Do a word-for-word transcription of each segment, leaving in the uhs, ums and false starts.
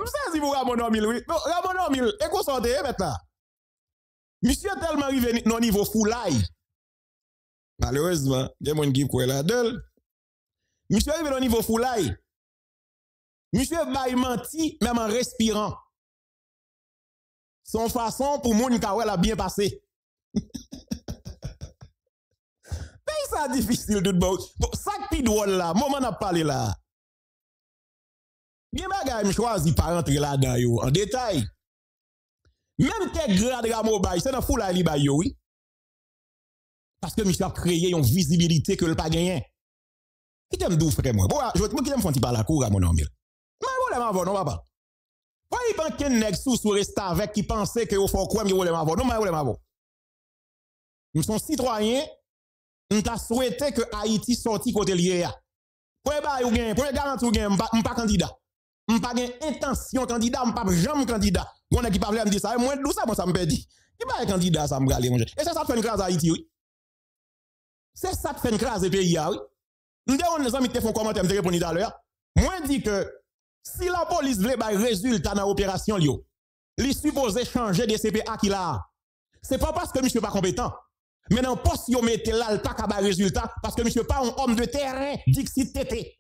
Ça, si vous Ramon Omil, oui. Non, Ramon Omil, et qu'on sorte maintenant. Monsieur tellement arrivé non niveau foulaille. Malheureusement, il y a des gens qui croient là-dedans. Monsieur arrivé au niveau foulaille. Monsieur baille menti, même en respirant. Son façon pour moun kawel a bien passé. Mais ça difficile tout bon. Bon, ça qui drôle là, moment n'a parlé là. Bien bagay me choisi pas rentrer là-dedans yo en détail. Même que grade Ramo bail, c'est dans foulaille li bail yo, oui. Parce que monsieur a créé une visibilité que le pas gagné. Qui t'aime dou frère moi. Bon, je vais te faire un petit par la cour à mon nom. Mais voilà ma voix non papa. Pas il pense qu'un nèg sous sous reste avec qui pensait que au faut quoi me voilà ma voix. Non mais voilà ma voix. Nous sommes citoyens, nous t'a souhaité que Haïti sorti côté lié ya. Pour ba ou gain, pour garantie ou gain, m'pa pas candidat. M'pa gain intention candidat, m'pa jamais candidat. On a qui parle me dire ça, moi d'où ça moi ça me perdit. Qui pas candidat ça me rale mon. Et c'est ça fait une crase Haïti oui. C'est ça qui fait une crase pays ya oui. Nous devons les amis te font commentaire me répondre tout à l'heure. Moi dit que si la police veut ba résultat dans opération li li supposé changer de C P A qui là. C'est pas parce que monsieur pas compétent. Mais dans poste yo mette là le pas ka ba résultat parce que monsieur pas un homme de terrain dixit tété.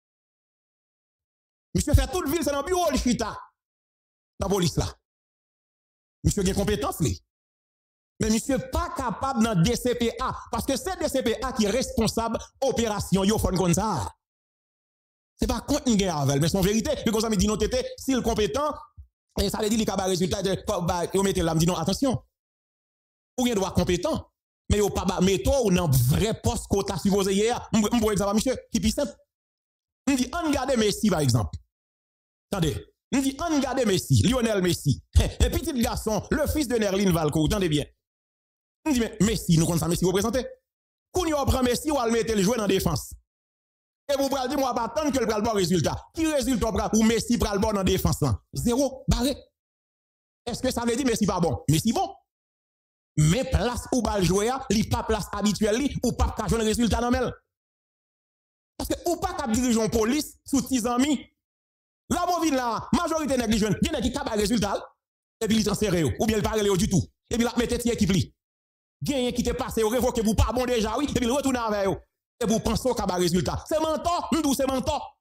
Monsieur fait toute ville c'est dans bureau le chita. Dans police là. Monsieur a compétence li. Mais monsieur pas capable dans D C P A parce que c'est D C P A qui est responsable opération yo fon comme ça. C'est pas contre une guerre avec mais son vérité puis comme ça me dit non tété s'il compétent et ça veut dire il a résultat de yo mettez là me dit non attention. Ou bien droit compétent mais yo pas mettre ou dans vrai poste qu'on t'a supposé hier m'voyer exemple monsieur qui plus simple. On dit on garde Messi par exemple. Attendez, on dit on garde Messi, Lionel Messi. Un petit garçon, le fils de Nerlin Valco, attendez bien. On dit, mais Messi, nous connaissons ça, Messi représenté. Quand on prend Messi, on va le mettre le jouer dans la défense. Et vous prenez, moi, pas attendre que le bon résultat. Qui résultat ou Messi pral bon dans la défense? Zéro, barré. Est-ce que ça veut dire Messi pas bon? Messi bon. Mais place où va le jouer, il pas place habituelle, ou pas qu'à jouer le résultat dans le parce que ou pas qu'à diriger une police sous dix ans. La bovine là, majorité négligente, il y a qui cap résultat, et puis il transfère ou bien il parle du tout. Et puis la mette ti équipe li. Gagné qui te passe ou révoqué vous pas bon déjà oui et puis il retourne avec vous. Et vous pensez au cap résultat. C'est mentor, nous c'est mentor.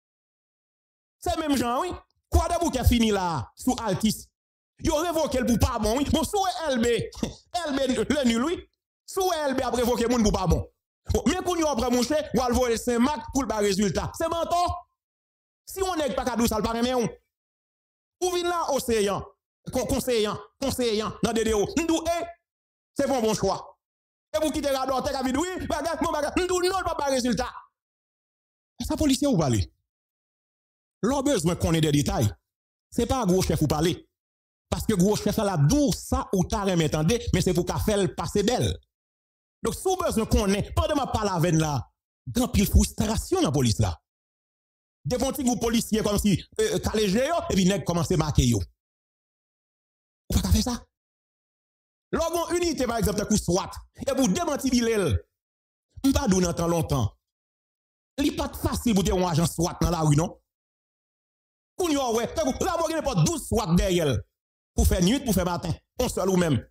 C'est même gens oui. Quoi de vous qui a fini là sous Altis. Yo révoqué le pour pas bon oui. Bon sous L B, L B le nul oui. Sous L B a révoqué moun pour pas bon. Mais quand vous après mon cher, vous allez voir Saint-Marc pour le résultat. C'est mentor. Si on n'est pas cadeau, ça le paraît mais on. Ou vient là, océan, conseillant, conseillant, dans des déos. Nous, eh, c'est pas un bon choix. Et vous quittez la droite, vous dites, oui, bagarre, mon bagarre, nous, non, pas de résultat. Ça, policier, vous parlez. L'on besoin qu'on ait des détails. C'est pas un gros chef vous parler. Parce que gros chef, là, d'où ça ou t'as remettendé, mais c'est pour qu'à faire passer belle. Donc, si vous besoin qu'on ait, pendant ma parole avec là, grand pile frustration dans la police là. Des petits groupes policiers comme si euh, calégé yo et puis nèg commencer marquer yo. On va faire ça. Logon unité par exemple coup SWAT et pour démentir bilel. On pas donner tant longtemps. Li pas facile pour dire un agent SWAT dans la rue non. Koun yo ouais, la mo gen pas douze SWAT derrière pour faire nuit pour faire matin. On seul ou même.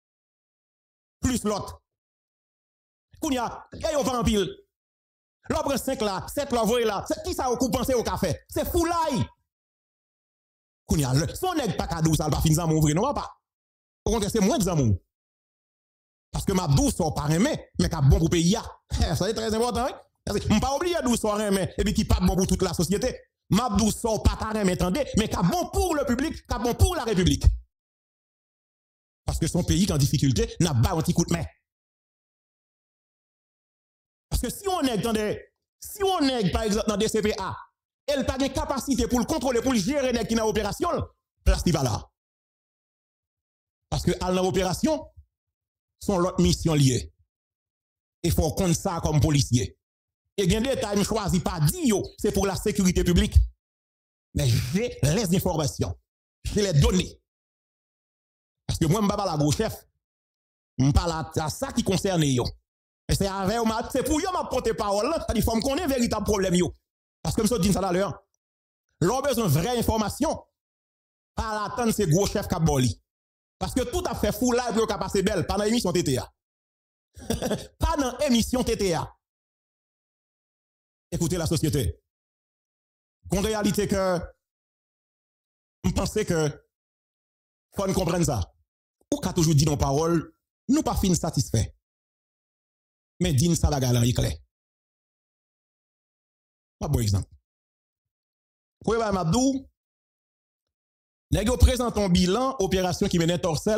Plus l'autre. Koun ya, et yo va en pile. L'obre cinq là, sept là, voyez là, qui ça vous pensez au café? C'est foulaille. Kounya, son nèg pas cadeau, ça va finir en ouvrir, non pas. Au contraire, c'est moins de amour. Parce que ma douce sort pas aimé, mais qui bon pour payer. Ça c'est très important. On ne pas oublier douce sort aimé, et puis qui pas bon pour toute la société. Ma douce sort pas aimé, attendez, mais qui bon pour le public, qui bon pour la République. Parce que son pays qui est en difficulté n'a pas un petit coup de main. Parce que si on est dans des, si on est par exemple dans des C P A, elle n'a pas de capacité pour le contrôler, pour le gérer les qui dans l'opération, place qui va là. Parce que à l'opération, sont l'autre mission liée. Il faut compter ça comme policier. Et bien des détails, je ne choisis pas dire c'est pour la sécurité publique. Mais j'ai les informations. J'ai les données. Parce que moi, je ne parle pas la gros chef. Je parle à ça qui concerne yo. Et c'est avec c'est pour yo m'a porter parole, ça dit faut me connaître véritable problème yo. Parce que me dit ça à l'heure. L'on besoin de vraie information Pas l'attendre, c'est gros chef qui a boli. Parce que tout a fait fou là et puis on a passé belle. Pas dans l'émission T T A. Pas dans l'émission T T A. Écoutez la société. En réalité que, je pense que, faut nous comprendre ça. Ou qu'a toujours dit nos paroles, nous pas fin satisfaits. Mais dis ça la galerie clair. Un bon exemple. Pour Ibrahim Abdou, nous présentons un bilan opération qui menait Torcel.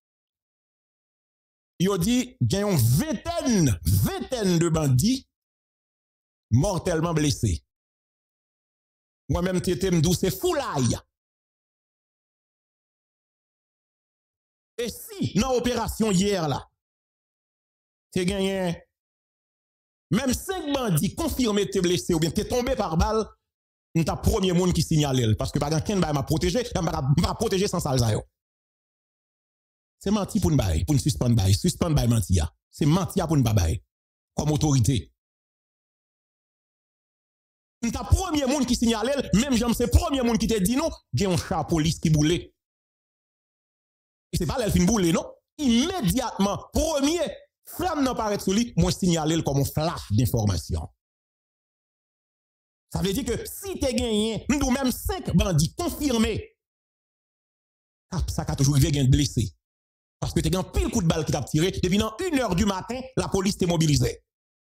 Il dit qu'il y a une vingtaine, vingtaine de bandits mortellement blessés. Moi-même, Tété m'dou, c'est foulaille. Et si, dans l'opération hier là, tu gagné même cinq bandits confirmés t'es blessé ou bien t'es tombé par balle, nous t'as premier monde qui signale parce que par exemple, quelqu'un m'a protégé, m'a protégé sans ça. C'est menti pour nous bailler, pour nous suspendre bailler, suspendre bailler mentir. C'est mentir pour nous bailler comme autorité. Nous t'as premier monde qui signale, même j'aime c'est premier monde qui te dit non, j'ai un chat police qui boule. Et c'est pas l'elfine boule non, immédiatement premier flamme n'a paraît sur lui, moi signaler comme un flash d'information. Ça veut dire que si tu as gagné, nous même cinq bandits confirmés, ça a toujours eu blessé. Parce que tu as gagné pile coup de balle qui t'a tiré, depuis dans une heure du matin, la police t'est mobilisée.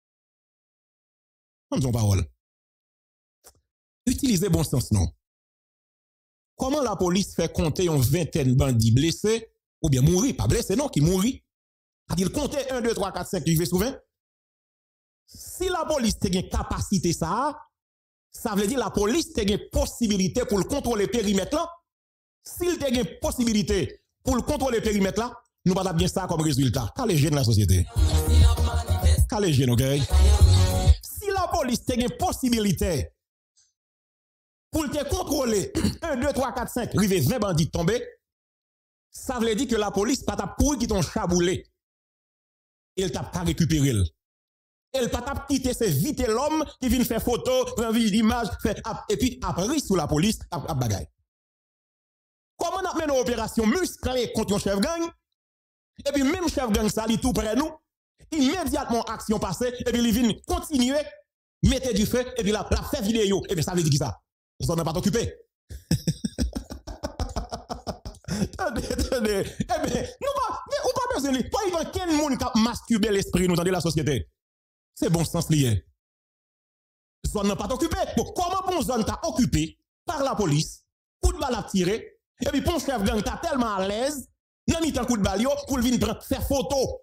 On dit parole. Utilisez bon sens, non? Comment la police fait compter une vingtaine de bandits blessés, ou bien mourir, pas blessés, non, qui mourir? Il comptait un, deux, trois, quatre, cinq, qui souvent. Si la police a une capacité, ça, ça veut dire la police a une possibilité pour le contrôler le périmètre là. S'il a une possibilité pour le contrôler le périmètre là, nous pas bien ça comme résultat. Quel est le de la société? Quel est le ok? Si la police a une possibilité pour te contrôler un, deux, trois, quatre, cinq, river vingt bandits tombés, ça veut dire que la police pas ta pourri qui t'ont chaboulé. Il t'a pas récupéré. Elle pas t'a quitté, c'est vite l'homme qui vient faire photo, prendre l'image, et puis après sous la police, à bagaille. Comment on a mené une opération musclée contre un chef gang, et puis même chef gang ça, il tout près nous, immédiatement action passée, et puis il vient continuer, mettre du feu, et puis la, la fait vidéo, et bien ça veut dire qui ça? Vous n'en pas occupé. Attendez, attendez. Eh bien, nous pas, ou pas besoin de pas il quel monde qui a masturbé l'esprit nous dans la société. C'est bon sens lié. Zone n'a pas occupé. Bon, comment pour zone t'a occupé par la police, coup de balle à tirer, et puis pour chef gang t'a tellement à l'aise, n'a mis un coup de balle pour le venir faire photo.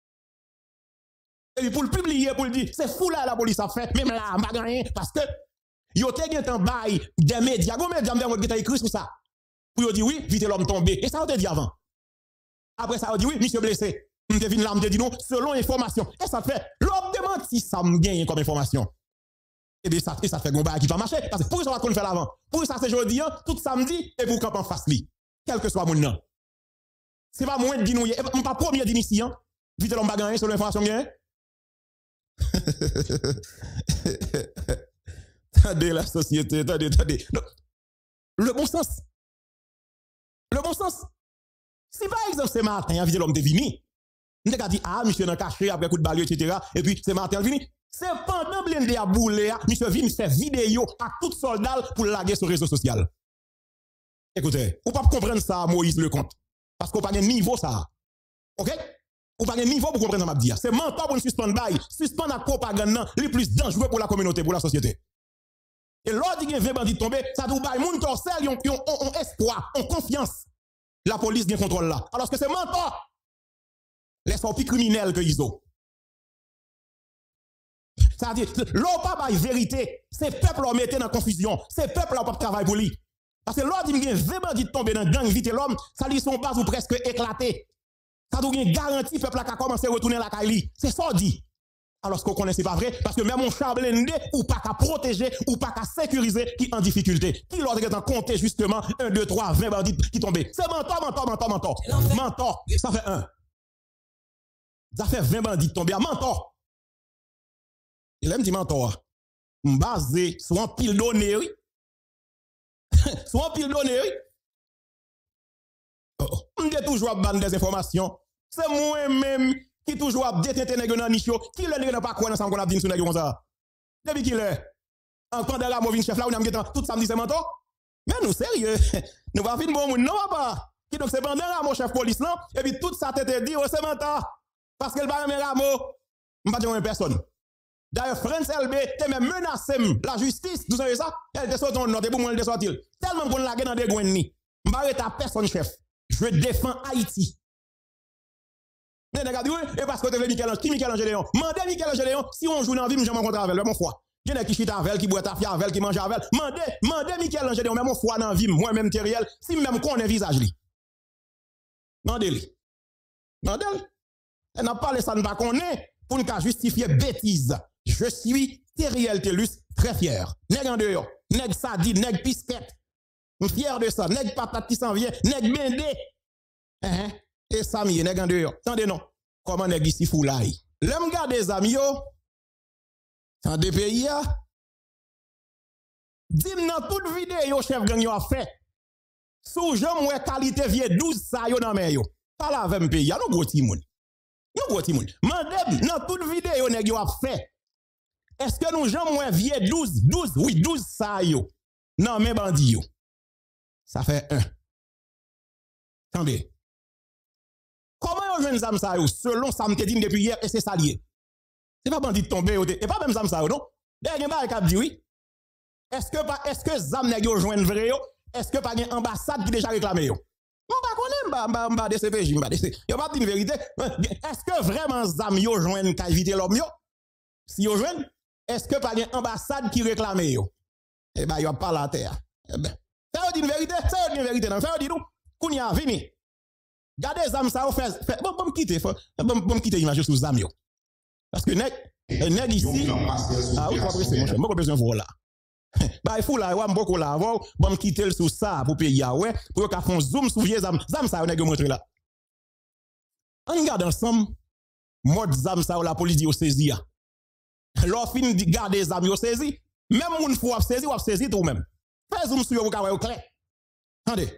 Et puis pour le publier, pour le dire, c'est fou là la police a fait, même là, m'a gagné, parce que yo te gen un bail des médias, go médias qui t'a écrit sur ça. Pour dire oui, vite l'homme tombé. Et ça on te dit avant. Après ça on dit oui, monsieur blessé. On te vient là, on te dit non, selon information. Et ça fait, l'homme demande si ça me gagne comme information. Et bien ça, et ça fait un bail qui va marcher. Parce que pour ça on va qu'on fait l'avant. Pour ça c'est jeudi, tout samedi, et pour qu'on en fasse li. Quel que soit mon nom. C'est pas moins de dire nous, on pas premier d'initiant. Vite l'homme va gagner selon l'information gagne. Attendez la société, attendez, attendez. Le bon sens. Le bon sens. Si par exemple c'est matin, il y a l'homme de vini. On a dit, ah, monsieur n'a caché après coup de balle, et cetera. Et puis c'est matin, vini. C'est pendant blindé à bouler, monsieur vient faire vidéo à tout soldat pour laguer sur le réseau social. Écoutez, vous ne pouvez pas comprendre ça, Moïse le compte. Parce qu'on n'a pas de niveau ça. Ok? Ou pas de niveau pour comprendre ce que je dire. C'est mentor pour nous suspendre bail, suspendre la propagande, le plus dangereux pour la communauté, pour la société. Et l'ordre dit qu'il y a vingt bandits tombés, ça doit bailler moun torsel, ils ont espoir, ont confiance. La police a contrôle là. Alors que c'est mentor. Les sorties criminels que ils ont. Ça veut dire, l'on pas bailler vérité, c'est peuple qui mettait dans confusion, c'est peuple qui pas travail pour lui. Parce que l'ordre dit qu'il y a vingt bandits tombés dans gang vite l'homme, ça lui sont base ou presque éclaté. Ça doit une garantie peuple qui a commencé à retourner la Kaili. C'est ça dit. Alors ce qu'on connaît c'est pas vrai parce que même mon char blindé ou pas qu'à protéger ou pas qu'à sécuriser qui en difficulté. Qui l'ordre est en compter justement un, deux, trois, vingt bandits qui tombent. C'est mentor, mentor, mentor, mentor. Mentor, ça fait un. Ça fait vingt bandits tombés à mentor. Il aime dire mentor. Basé sur un pile donné, oui. Sur un pile donné, oui. m'de toujours ban des informations. C'est moi-même qui toujours détente nèg dans niche, qui le nèg pas quoi ensemble qu'on a dit sur nèg comme ça. Depuis qu'il est en pendant la movine chef là on a mis tout samedi c'est menton. Mais nous sérieux, nous pas fin bon monde non pas. Qui donc c'est pendant mon chef police là et puis tout ça t'était dit oh c'est menton parce qu'elle pas même Ramo, m'pas dire personne. D'ailleurs France L B t'es même menacé la justice, vous savez ça? Elle te sort ton note pour moi elle te sortir. Tellement qu'on la dans des goins ni. M'pas ta personne chef. Je défends Haïti. Mais regardez, et parce que tu veux Michel-Ange, qui Michel-Ange Léon? Mandez Michel-Ange Léon, si on joue dans la vie, je rencontre avec mon foi. Il y en a qui chita avec, qui boit ta fille avec, qui mange avec. Mandez, mandez Michel-Ange Léon, même mon foi dans la vie, moi-même Thériel, si même qu'on a visage li. Mandez-li. Mandez-li. Elle n'a pas ça ne pas qu'on est pour ne pas justifier bêtise. Je suis Thériel Tellus, très fier. Nèg en dehors, nèg sadi, nèg pisquette. Je suis fier de ça. Nèg patate qui s'en vient, nèg bendé. Hein? Et ça m'y est nèg en dehors. Tendez non. Comment nèg ici fou là? L'homme garde des amis yo. Dans des pays ya. Dim dans toute vidéo chef gang yo a fait. Sou jam wè qualité vieux douze ça yo nan men yo. Pas la même pays, ya nou gros ti moun. Nou gros ti moun. Mandem dans toute vidéo nèg yo a fait. Est-ce que nous jam wè vieux douze, douze, oui douze ça yo. Non men bandi yo. Ça fait un. Attendez. Comment yo jwenn zam sa yo selon ça m'te dit depuis hier et c'est ça lié. C'est pas bandit tomber et pas même zam sa yo non. Dernier ba k'ap di oui. Est-ce que pas est-ce que zam nèg yo jwenn vrai yo? Est-ce que pas une ambassade qui déjà réclamé yo? On pas connaît m'ba m'ba m'ba D C P J m'ba D C. Yo pas dit une vérité. Est-ce que vraiment zam yo jwenn ka éviter l'homme yo? Si yo jwenn, est-ce que pas une ambassade qui réclame yo? Eh ben yo pas la terre. Eh ben, ça dit une vérité, ça dit une vérité non, ça dit nous. Kounya vini. Gardez zam ça fait bon bon quitter bon bon quitter image sous zam yo. Parce que nèg nèg ici ah oui pas pressé mon cher, moi besoin voilà. Bah il faut là ouais beaucoup là avant bon quitter sous ça pour payer ouais pour qu'a font zoom sous vieux zam zam ça nèg montrer là. On regarde ensemble mode zam ça la police dit au saisi ya. L'on fin di garder zam yo saisi, même moun faut saisi ou saisi tout même. Fais zoom sur yo pour ka ouais clair. Attendez.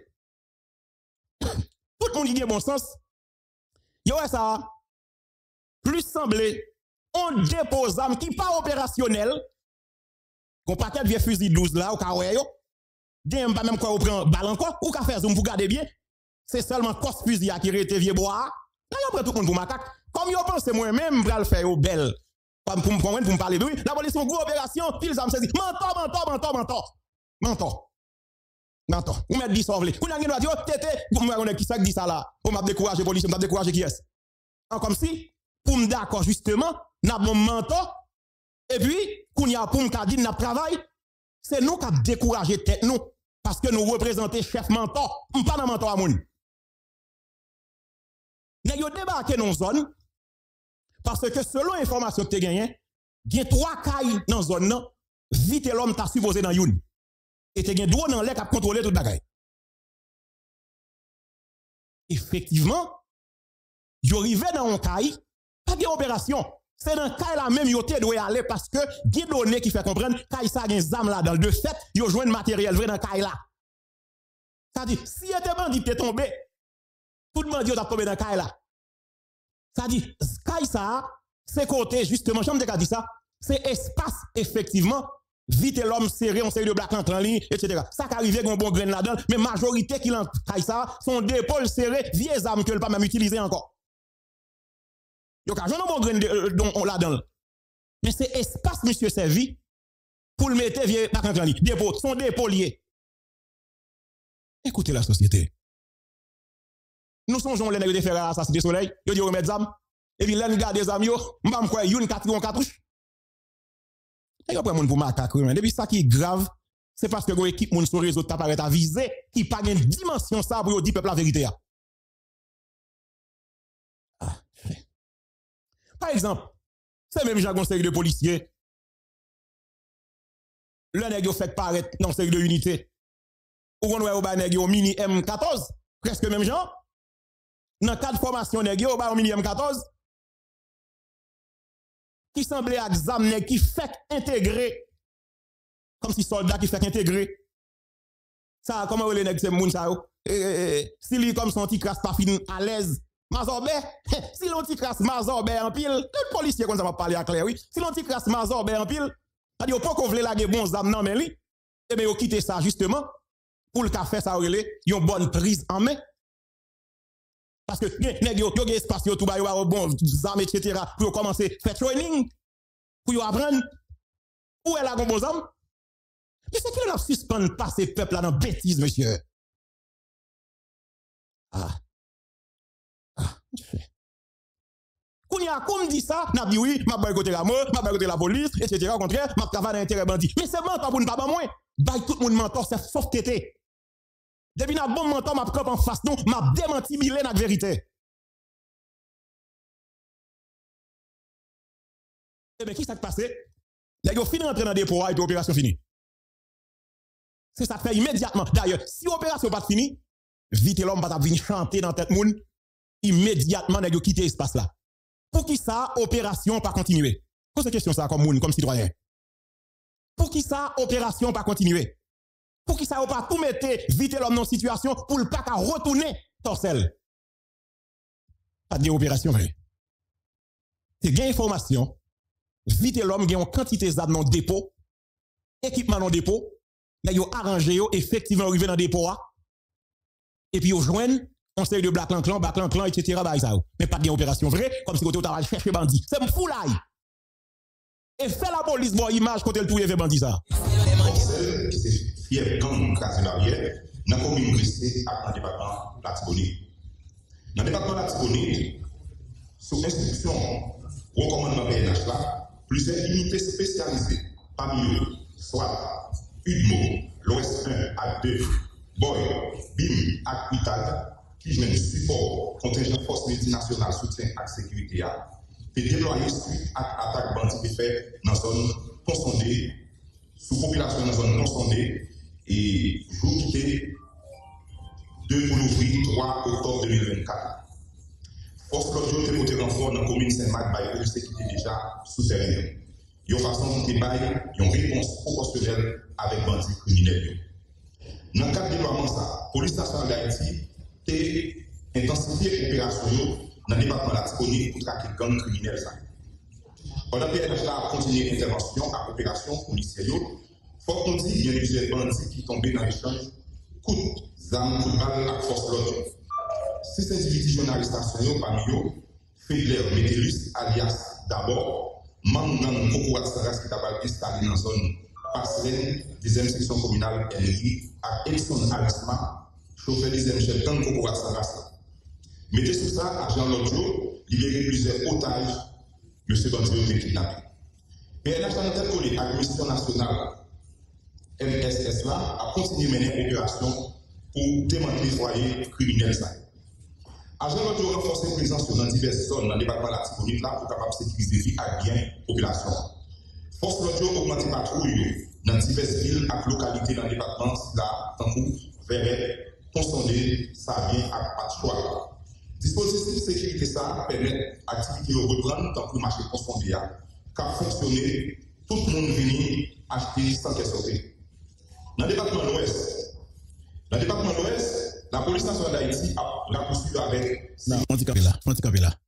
Tout le monde qui a bon sens. Yo ça plus semblé on dépose arme qui pas opérationnel. Qu'on paquet vieux fusil douze là au ka yo. Gen pas même quoi ou prend balle encore ou ka faire zoom pour garder bien. C'est seulement cos fusil qui rete vieux bois. Là yo prend tout le monde pour macaque. Comme yo pense moi même pral faire au belle. Pour pour pour me parler de oui, la police une grosse opération, pile arme saisi. Mentor mentor mentor mentor. Mentor. Mentor. Ou mettre dix sauve. Ou n'a rien dit tété, pour moi on qui ça dit ça là. Pour m'a décourager police, m'a décourager qui est. Comme si pour me d'accord justement, n'a bon mentor. Et puis, qu'on y a pour me dire n'a travail, c'est nous qui décourager tête nous parce que nous représentons chef mentor, on pas dans mentor à moun. N'a yo débarqué dans zone parce que selon information que tu gagné, il y a trois cailles dans zone nan, vite l'homme t'a supposé dans youn. Et tu gen droit dans l'air qui a contrôlé toute bagaille. Effectivement, yo rivé dans un caille, pas de opération. C'est dans caille là même yo te doit aller parce que des données qui fait comprendre caille ça gen zam là dans de fait, yo joine matériel vrai dans caille là. Ça dit si était bandit t'es tombé, tout le monde yo t'a tombé dans caille là. Ça dit caille ça, c'est côté justement, j'aime te dit ça, c'est espace effectivement. Vite l'homme serré, on série de black en ligne, et cetera. Ça qui arrive un bon grain là-dedans, mais majorité qui l'en ça, sont des épaules serrées, vieilles armes que le pas même utiliser encore. Yo ka j'en bon grain là-dedans. Mais c'est espace monsieur servi pour le mettre vieux black en ligne. Dépôt, sont des épaules liées. Écoutez la société. Nous songeons les nègres de faire assassiner soleil, yo dit remettre zam, et puis l'en garde des amis yo, m'am quoi une quatre on cartouche. Et après moun pour macaque depuis ça qui est grave c'est parce que go équipe moun sur réseau t'a paraît à viser qui pas une dimension ça pour dire peuple la vérité. Ah. Par exemple, c'est même jargon série de policiers. Le nèg yo fait paraître dans série de unité. Ou on ouais au ba nèg yo mini M quatorze, presque même genre. Dans cadre formation nèg yo ba mini M quatorze. Qui semblait à examiner, qui fait intégrer, comme si soldat qui fait intégrer. Ça, comment les nègres, c'est moun ça, eh, si lui comme son petit crasse pas fin à l'aise, Mazorbe, si l'on petit crasse Mazorbe en pile, tout policier comme ça va parler à clair, oui. Si l'on petit crasse Mazorbe en pile, ça dit pas qu'on veut laguer bon zam non mais lui, et bien, on quitte ça justement pour le café ça relé, une bonne prise en main. Parce que nèg yo yo espace yo tout ba yo bon zam et cetera pour commencer faire training pour yo apprendre où est la bon zam. Mais c'est qu'il a suspendre passer peuple là dans bêtise monsieur. Ah. Ah, Kounya, comme dit ça, n'a dit oui, m'a boycotté la mort, m'a boycotté la police, et cetera. Au contraire, m'a travaillé intérêt bandit. Mais c'est mentor pour ne pas moins. Bail tout le monde mentor, c'est sauf tété. Depuis n'a bon mentor, m'a camp en face, non, m'a démenti bilé la vérité. Eh bien, qui s'est passé? Là, il a fini d'entrer dans le dépôt et l'opération finie. C'est ça fait immédiatement. D'ailleurs, si l'opération pas finie, vite l'homme va venir chanter dans tête moun, immédiatement, il a quitté l'espace là. Pour qui ça, opération pas continuer? Pose question ça comme moun, comme citoyen. Pour qui ça, opération pas continuer? Pour qui ça, on pas tout mettre vite l'homme dans situation pour le pas qu'à retourner torsel? Pas de opération, vrai. C'est gain information. Vite l'homme gagne une quantité d'armes dans le dépôt, équipement dans le dépôt, là yo arrangé yo effectivement arrivé dans le dépôt et puis yo joignent conseil de Black Clan, Black Clan, et cetera. Bah, ça, mais pas de opération vraie, comme si vous avez cherché bandit. C'est un fou là. Et fait la police, bon, image, côté le tout, il fait bandit ça. Celle qui s'est fière gang crasé barrière, dans la commune Grissé, dans le département Latibonite. Dans le département Latibonite, sous instruction, recommandement P N H là, plusieurs unités spécialisées, parmi eux, soit U D M O, l'O S un à deux, Boy, B I M, A C Q qui joue un support contingent force multinationale soutien à la sécurité, et déployé suite à l'attaque bandit fait dans la zone non sondée, sous population dans la zone non sondée, et jour quitté deux pour l'ouvrir trois octobre deux mille vingt-quatre. Force Claudio était porté renfort dans la commune Saint-Marc, by police qui était déjà souterrain. Il y a une façon de débailler, une réponse proportionnelle avec bandits criminels. Dans le cadre de déploiement, la police nationale d'Haïti a intensifié l'opération dans le département de la Latibonite pour traquer les gangs criminels. Pendant que P N H a continué l'intervention à l'opération policière, il faut qu'on dise qu'il y a plusieurs bandits qui tombaient dans l'échange coups d'armes, coups de balle à force de l'autre. Six individus journalistes nationaux parmi eux, Fedler Metellus, alias d'abord, membre d'un Coco Atsaras qui a installé dans la zone Passerelle, deuxième section communale N I, à Elson Arisma, chauffeur deuxième chef d'un Coco Atsaras. Mettez sous ça, agent Lodjo, libérer plusieurs otages, M. Bandio était kidnappé. P N H a tête collée à la mission nationale M S S là, a continué à mener l'opération pour démanteler les foyers criminels. Agent Lodjo a renforcé la présence dans diverses zones dans le département de la Latibonite là pour capable sécuriser vie et bien la population. Force Lodjo a augmenté patrouille dans diverses villes et localités dans le département là, Tankou, Verret, Ponsondé, Sabien et Patchoua. Dispositif de sécurité ça permet l'activité de reprendre tant que le marché Ponsondé a fonctionné, tout le monde vient acheter sans qu'elle sorte. Dans le département de l'Ouest, dans le département de l'Ouest, la police nationale d'Haïti a poursuivi avec. Non, on dit capé là, on dit capé là.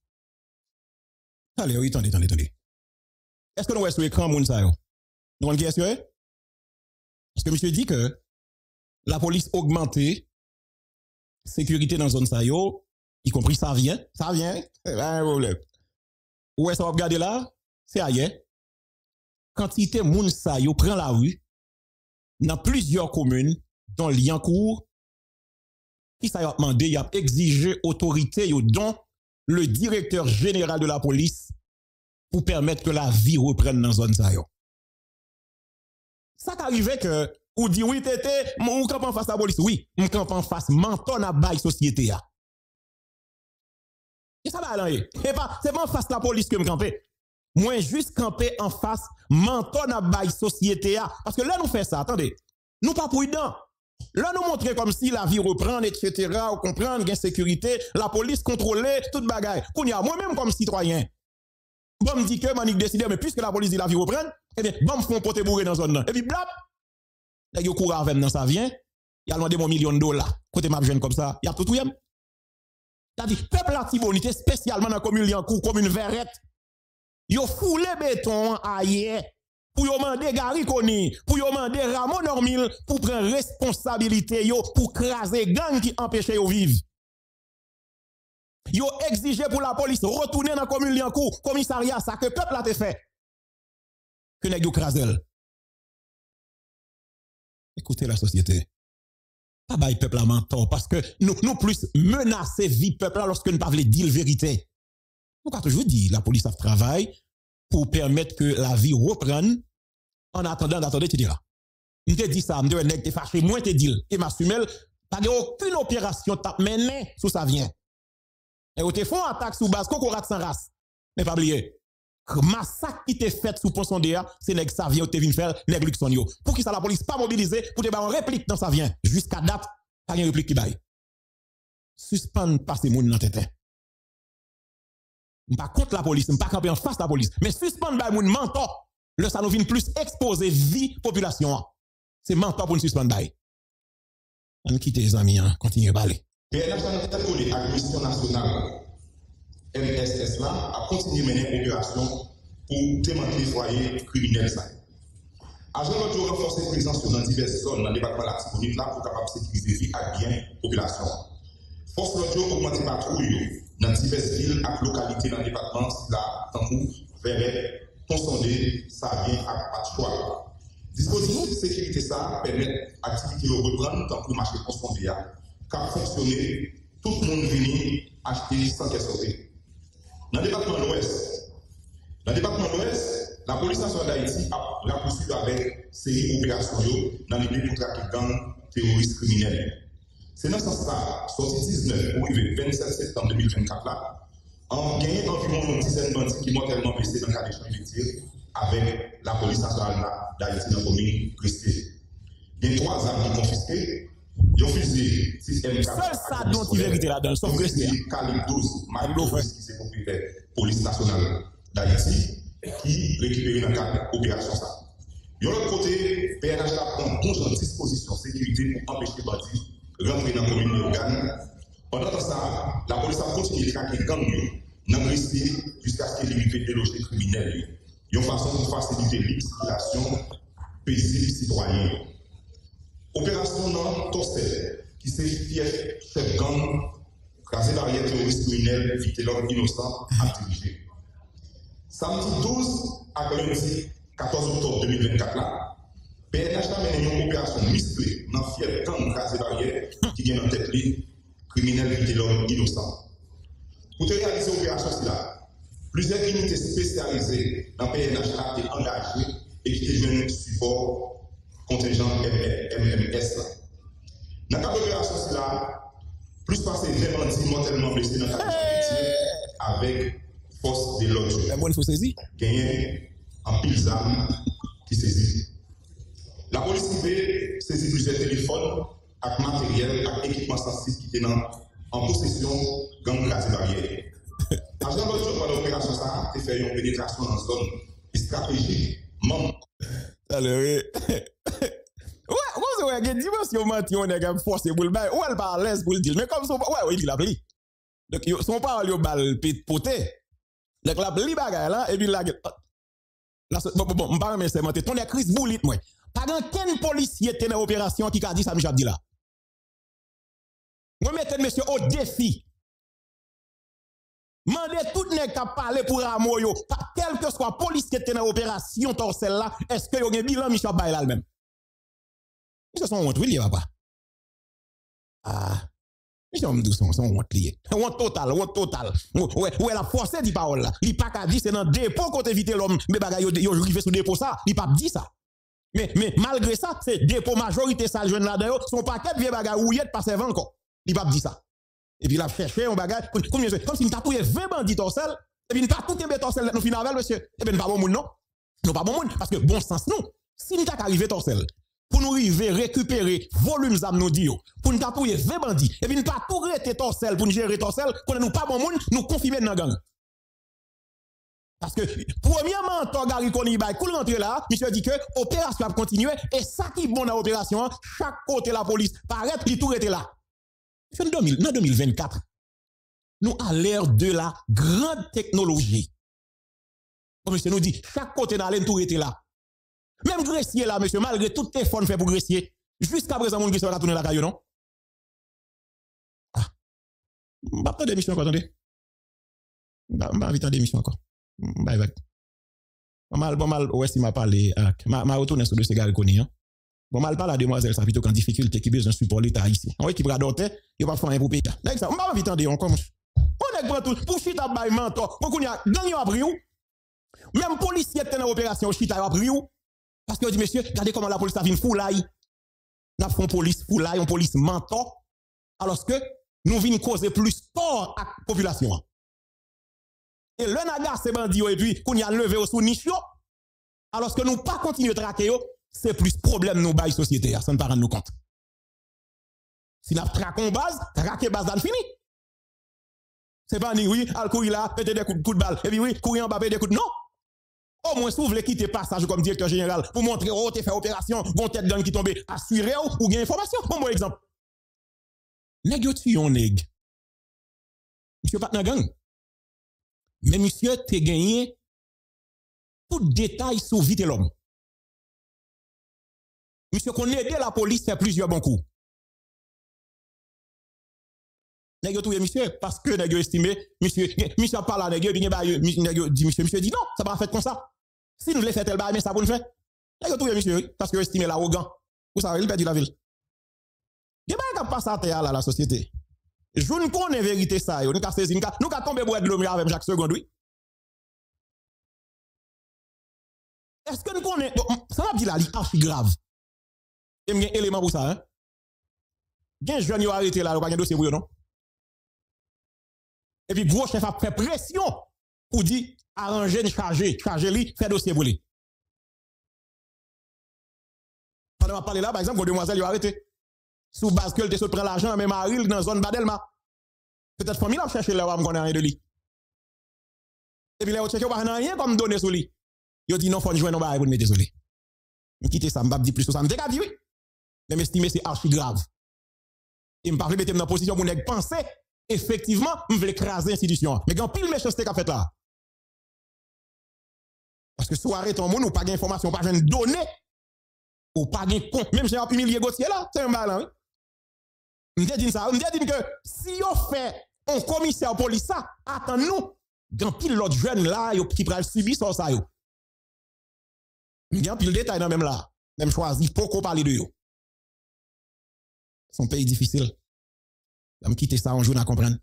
Allez, oui, attendez, attendez, attendez. Est-ce que nous avons sur l'écran, moun sa yo? Nous avons question? Parce que monsieur dit que la police augmentée, sécurité dans la zone sa yo, y compris ça vient, ça vient, c'est pas un problème. Où est-ce qu'on va regarder là? C'est ailleurs. Quantité moun sa yo prend la rue, dans plusieurs communes, dont Liancourt, qui ça y a demandé, il a exigé autorité, dont le directeur général de la police, pour permettre que la vie reprenne dans la zone ça yo. Ça qu'arrivait que, ou dit oui, tété, ou camp en face à la police, oui, ou camp en face, menton à bail société ya. Et ça va aller. Et pas, c'est pas en face de la police que me camper. Moi, juste camper en face, menton à bail société ya. Parce que là, nous fait ça, attendez, nous pas prudents. Là, nous montrer comme si la vie reprend, et cetera, ou comprendre, gain sécurité, la police contrôler, toute bagaille. Moi-même comme citoyen, bon me dit que Manik décide, mais puisque la police dit la vie reprend, eh bien, bon me font poter bourré dans la zone. Et puis, blap, là, yo court avec dans ça vient, il a demandé mon million de dollars. côté m'a jeune comme ça, il y a tout tout yam. C'est-à-dire, peuple la Tibonite, spécialement dans la commune Liancourt, commune Verrette, yo foulé béton ailleurs, pour yo demander Gary Koni, pour yo demander Ramon Normil, pour prendre responsabilité yo, pour craser gang qui empêche yo vivre. Yo exigé pour la police retourner dans la commune Liancourt, commissariat, ça que peuple a te fait. Que nèg yo krasel. Écoutez la société. Pas bail peuple à mentor parce que nous nous plus menacer vie peuple lorsque nous pas voulons dire la vérité. Nous avons toujours dit la police a travail pour permettre que la vie reprenne en attendant d'attendre et cetera. Je te dis ça, je te dis fâché, moi te dis et m'assumer pas aucune opération t'a mené sous ça vient. Et vous te font attaque sous base qu'on rate sans race. Mais pas oublier. Massacre qui t'est fait sous Ponson D A, c'est nèg ça vient te vinn faire nèg Luxon yo. Pour qui ça la police pas mobilisée pour te ba en réplique dans ça vient. Jusqu'à date, pas une réplique qui baille. Suspend passer moun nan tête. M'pas contre la police, m'pas camper en face de la police, mais suspend bay moun mentor. Le ça nous vient plus exposer vie population. C'est mentor pour nous suspendre bay. On quitte les amis, hein, continuez à parler. P N H a tête collé à la mission nationale M S S là a continué à mener opération pour démanteler les foyers criminels. Agent de renforcer la présence dans diverses zones dans le département de la Tibonite là pour capable sécuriser vie et bien population. Force l'audio augmenter patrouille dans diverses villes et localités dans le département là Tankou, Verret, Ponsondé, Savien et Patchoua. Dispositif de sécurité ça permet l'activité de reprendre tant que le marché Ponsondé a fonctionné, tout le monde vient acheter sans qu'elle sorte. Dans le département de l'Ouest, dans le département de l'Ouest, la police nationale d'Haïti a poursuivi avec série d'opérations dans les deux pour traquer gangs terroristes criminels. C'est dans ce sens-là, sorti dix-neuf pour arriver vingt-sept septembre deux mille vingt-quatre là, on gagne environ une dizaine de bandits qui mortellement blessés dans le cas d'échange de tirs avec la police nationale d'Haïti dans la commune Christé. Il y a trois armes qui confisquées. Ils ont fusillé six M quatre. Seul ça dont il vérité là-dedans, sauf que c'est calibre douze, Magnum, qui s'est propriétaire police nationale d'Haïti, qui récupéré dans le cadre d'opération ça. De l'autre côté, P N H prend bon genre de disposition de sécurité pour empêcher les bandits de rentrer dans la commune de Organe. Pendant ce temps, la police a continué de traquer les gangs dans le jusqu'à ce qu'elle limite les délogés criminels. De façon pour faciliter l'exploitation paisible citoyenne. Opération non Torsel, qui s'est fier chef gang, crasé barrière terroriste criminel, vite l'homme innocent, a dirigé. Samedi douze à lundi quatorze octobre deux mille vingt-quatre, là, P N H a mené une opération musclée dans fier gang crasé barrière qui vient en tête ligne, criminel, vite l'homme innocent. Pour te réaliser l'opération, là, plusieurs unités spécialisées dans P N H a été engagées et qui deviennent support contingent M M S. Dans le cadre de l'opération, là, plus passé vingt bandits mortellement blessés dans le cadre de avec force de l'ordre. La bonne faut saisir. Gagné en pile d'armes qui saisit. La police privée saisit plusieurs téléphones avec matériel, avec équipement sensible qui étaient en possession gang crasé barrière. Agent de l'ordre de l'opération, ça a fait une pénétration dans la zone stratégique. Membre. Alors, ouais, ouais, il y a une dimension mention, on est forcé pour le bail, ou elle parle à l'aise pour le dire, mais comme son, ouais, ouais, il l'a pris. Donc, son parole, il balle poté. Donc, la pli bagay là, et puis la, la, bon, bon, bon, m'parle, mais c'est monté, ton est Chris Boulit, moi. Pas qu'un policier était dans l'opération qui a dit ça, Michel dit là. Moi, mettez monsieur au défi. Mandez tout le monde qui a parlé pour Rameau, quel que soit police qui était dans l'opération Torsel là, est-ce que vous avez un bilan Michel Bay là même? Ils sont honte, oui, papa. Ah, Michel Mdou sont honte lié. Honte total, honte total. Ouais, ouais, la force dit parole là. Il pas qu'à dire c'est dans dépôt qu'on évite l'homme, mais bagay yo yo rivé sous dépôt ça, il pas dit ça. Mais mais malgré ça, c'est dépôt majorité ça jeune là-dedans, son paquet vieux bagay ouillette pas servant encore. Il pas dit ça. Et puis il a cherché un bagage, comme si il t'a touillé vingt bandits Torsel, et puis il t'a tout aimé Torsel, nous finissons avec monsieur. Et bien, pas bon monde, non? Non, pas bon monde, parce que bon sens, non. Si nous t'a arrivé Torsel, pour nous arriver récupérer volume zam nous dit, pour nous t'a touillé vingt bandits, et puis nous pas tout arrêter Torsel, pour nous gérer Torsel, qu'on nous pas bon monde, nous confirmer dans la gang. Parce que, premièrement, Togari Konibay, cool rentrer là, monsieur dit que l'opération va continuer, et ça qui est bon dans l'opération, chaque côté la police, paraît, il tout était là. Monsieur, deux mille, dans deux mille vingt-quatre, nous à l'ère de la grande technologie. Comme monsieur nous dit, chaque côté dans l'aile, tout était là. Même grecier là, monsieur, malgré tout téléphone fait pour grecier, jusqu'à présent, mon grecier va tourner la caillou, non? Ah. Pas de démission encore, attendez. Pas vite en démission encore. Bye bye. Mal, bon mal, ouais, si m'a parlé, m'a m'a retourné sur le Ségal Koni, hein. Bon mal parle à demoiselle, ça plutôt qu'en difficulté qui besoin de support l'État ici. On qui bras d'orte, il va faire un pour payer. Nèg ça, on va vite en on commence. On nèg prend tout, pour chita bay mentor, pour qu'on y a gang yo a pris ou. Même policier qui dans opération chita a pris ou. Parce que dit monsieur, regardez comment la police a vinn foulaille. N'a font police foulaille, on police mentor alors que nous vinn causer plus tort à la population. Et le naga c'est bandit et puis qu'on y a levé au sous niche alors que nous pas continuer traquer c'est plus problème nous bail société ça ne pas rendre nous compte. Si n'a traquons base, traquer base dans fini. C'est pas ni oui, al courir là, péter des coups, coups de balle et puis oui, courir en bas péter des coups de non. Au moins si vous voulez quitter passage comme directeur général pour montrer oh t'es fait opération, bon tête gang qui tombe assuré ou ou gain information. Bon bon exemple. Nèg yo tu yon nèg. Monsieur pas dans gang. Mais monsieur, tu as gagné tout détail sur vite l'homme. Monsieur, qu'on aide la police faire plusieurs bons coups. Nèg yo touye monsieur parce que nèg yo estimé monsieur monsieur parle à nèg yo nèg yo dit monsieur monsieur dit non, ça va faire comme ça. Si nous voulons faire tel bail mais ça pour nous faire. Nèg yo touye monsieur parce que estimé l'arrogant. Vous savez, il perd la ville. Il y a pas passer à terre là la société. Je ne connais vérité ça yo, nous ka saisi, nous ka tomber boire de l'eau avec chaque seconde oui. Est-ce que nous connaissons ça m'a dit là, c'est archi grave. Et m'gen élément pour ça hein. Gen jeune yo arrêté là, pas gen dossier pour yo non. Et puis gros chef a fait pression pour dire arranger une charger, charger lui, faire dossier pour lui. Pendant m'a parler là par exemple, une demoiselle yo arrêté. Sous base que elle te prend l'argent même Maril dans zone Badelma. Peut-être famille a cherché là on connaît rien de lui. Et puis là on checker pas rien comme donner sur lui. Yo dit non faut jouer non bail pour me désolé. Me quitter ça, m'pa dit plus sur ça, me dit oui. Mais m'estimer c'est archi grave. Et me parler mettre dans position pour nèg penser effectivement me veut écraser l'institution. Mais quand pile méchanceté qu'a fait là. Parce que si on arrête un monde ou pas d'information, pas de données ou pas de compte, même j'ai un humilié Gauthier là, c'est un mal hein. Me dit ça, me dit que si on fait un commissaire police ça, attends-nous, dans pile l'autre jeune là qui pral subir ça ça yo. Il y a un pile détail dans même là. Même choisi pour qu'on parle de yo. Son pays difficile. Je vais quitter ça un jour à comprendre.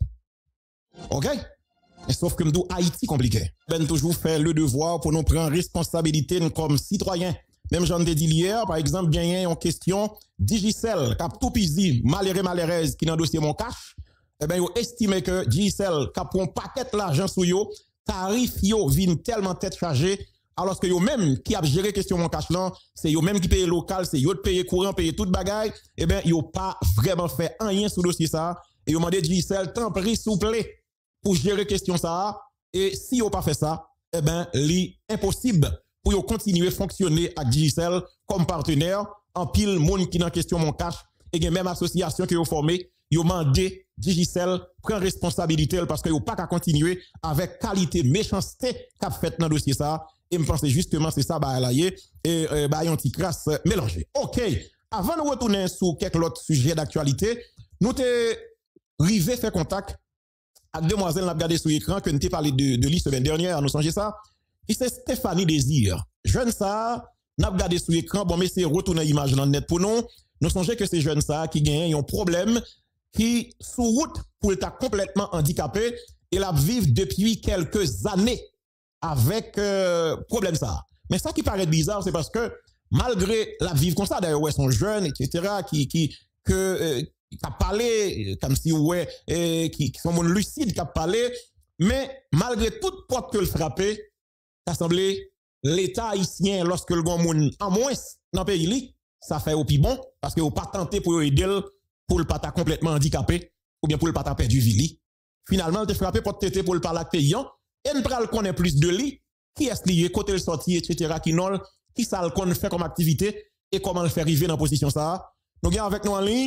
OK? Et sauf que nous Haïti compliqué. Ben toujours faire le devoir pour nous prendre responsabilité comme citoyens. Même j'en ai dit hier, par exemple, bien en question Digicel, cap tout pisi, malheureux malheureuse qui dans dossier mon cash. Eh ben yo estimé que Digicel cap un paquet l'argent sou yo, tarif yo vin tellement tête chargée. Alors que yo même qui a géré question mon cash là, c'est yo même qui paye local, c'est yo de payer courant, payer toute bagaille, et ben yo pas vraiment fait rien sur dossier ça et yo demandé Digicel tant pris s'il vous plaît pour gérer question ça et si yo pas fait ça, et ben li impossible pour yo continuer fonctionner avec Digicel comme partenaire en pile monde qui dans question mon cash et gen même association que yo formé, yo mandé Digicel prend responsabilité parce que yo pas qu'à continuer avec qualité méchanceté qu'a fait dans dossier ça. Et me pense justement c'est ça bah là et euh, bah un petit crasse mélangé. OK, avant de retourner sur quelques autres sujets d'actualité, nous t'ai rivé faire contact avec demoiselle n'a regardé sur l'écran que nous t'ai parlé de de lui semaine dernière, nous songez ça. Et c'est Stéphanie Désir. Jeune ça n'a regardé sur l'écran, bon mais c'est retourner image dans net pour nous. Nous songez que c'est jeune ça qui gagne un problème qui sous route pour être complètement handicapé et la vivre depuis quelques années avec euh, problème ça. Mais ça qui paraît bizarre, c'est parce que malgré la vivre comme ça, d'ailleurs, ouais, sont jeunes, et cetera, qui, qui, que, euh, qui a parlé, comme si, ouais, et, qui, qui sont mon lucide, qui a parlé, mais malgré toute porte que le frappait, ça semblait l'État haïtien, lorsque le grand monde, en moins, dans le pays, ça fait au pis bon, parce que vous pas tenté pour aider pour le pata complètement handicapé, ou bien pour le pata perdu vili. Finalement, il te frappé pour te pour le parler payant, et nous pral connaît plus de lui, qui est lié, côté le sorti, et cetera, qui non, qui ça le fait comme activité, et comment le faire arriver dans la position ça. Nous avons avec nous en ligne,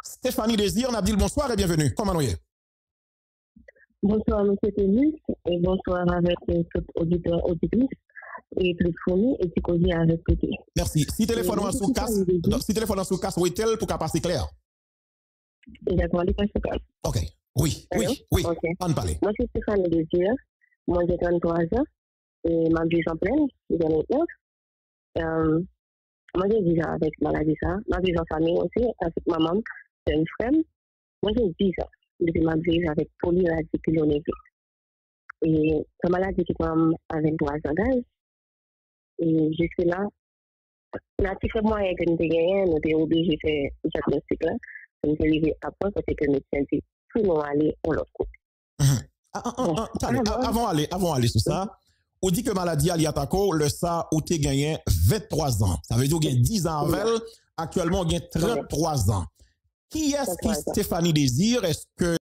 Stéphanie Désir, n'a dit le bonsoir et bienvenue. Comment nous y est? Bonsoir, M. Télis, et bonsoir avec euh, tout auditeur, auditrice, et tout fourni, et tout causer avec Pété. Merci. Si téléphone en sous casse, si téléphone en sous casse, où est-elle pour qu'elle passe clair? D'accord, il passe clair. Ok. Oui, oui, Hello? oui. Ok. On parle. Moi, c'est Stéphane Désir. Moi, j'ai trente-trois ans, et ma vie en pleine, j'ai vingt-neuf. Euh, moi, j'ai dix ans avec maladie ça. Ma vie en famille aussi, avec ma maman, c'est une frère. Moi, j'ai dix ans. Depuis ma vie avec polyradiculaire. Et la maladie qui tombe à vingt-trois ans d'âge. Et jusque-là, la petite moyen que nous avons gagné, nous avons obligé de faire ce diagnostic-là. Nous sommes arrivés à point parce que nous sommes dit, tout nous aller à l'autre côté. Mm-hmm. Ah, ah, ah, ah, attendez, ah, avant d'aller avant aller sur ça, on dit que maladie aliatako, le ça, où tu gagné vingt-trois ans. Ça veut dire que tu dix ans avec elle, actuellement, tu trente-trois ans. Qui est-ce qui Stéphanie Désir? Est-ce que